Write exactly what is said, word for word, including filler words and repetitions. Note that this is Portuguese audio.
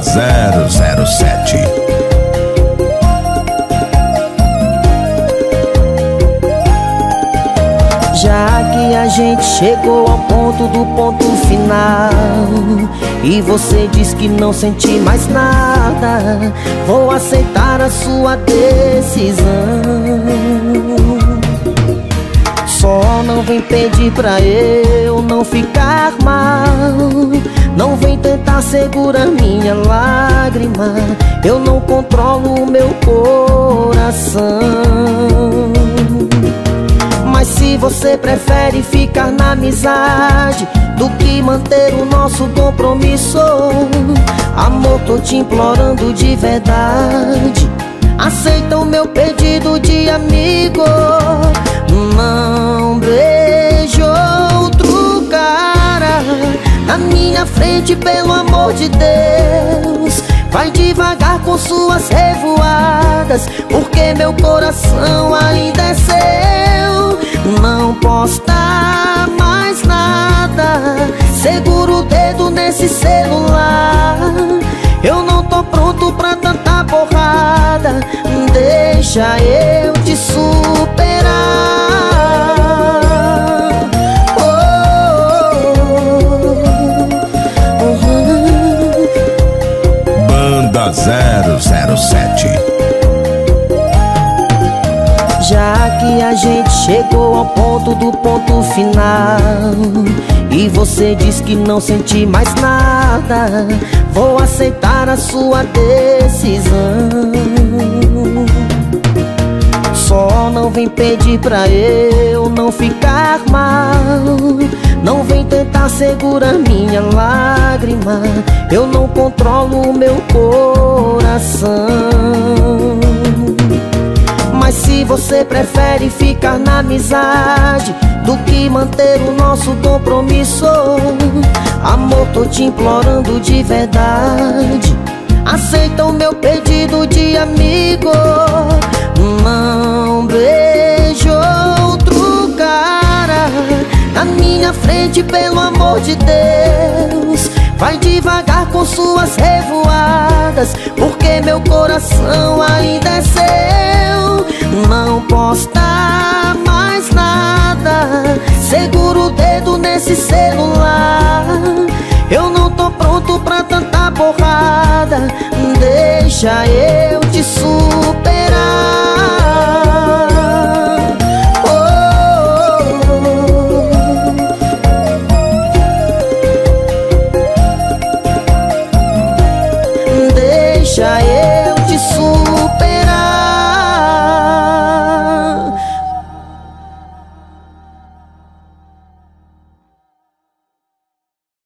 zero zero sete. Já que a gente chegou ao ponto do ponto final e você diz que não sente mais nada, vou aceitar a sua decisão. Só não vem pedir pra eu não ficar mal, não vem tentar segurar minha lágrima, eu não controlo o meu coração. Mas se você prefere ficar na amizade do que manter o nosso compromisso, amor, tô te implorando de verdade, aceita o meu pedido de amigo. Não beijo outro cara na minha frente, pelo amor de Deus. Vai devagar com suas revoadas, porque meu coração ainda é seu. Não posta mais nada, segura o dedo nesse celular. Eu não tô pronto pra tanta porrada, deixa eu te superar. Oh, uhum. Banda zero zero sete. Já que a gente chegou ao ponto do ponto final e você diz que não sente mais nada, vou aceitar a sua decisão. Só não vem pedir pra eu não ficar mal, não vem tentar segurar minha lágrima, eu não controlo o meu coração. Mas se você prefere ficar na amizade do que manter o nosso compromisso, amor, tô te implorando de verdade, aceita o meu pedido de amigo. Não beijo outro cara na minha frente, pelo amor de Deus. Vai devagar com suas revoadas, porque meu coração ainda é seu. Não posta mais nada, segura o dedo nesse celular. Eu não tô pronto pra tanta porrada, deixa eu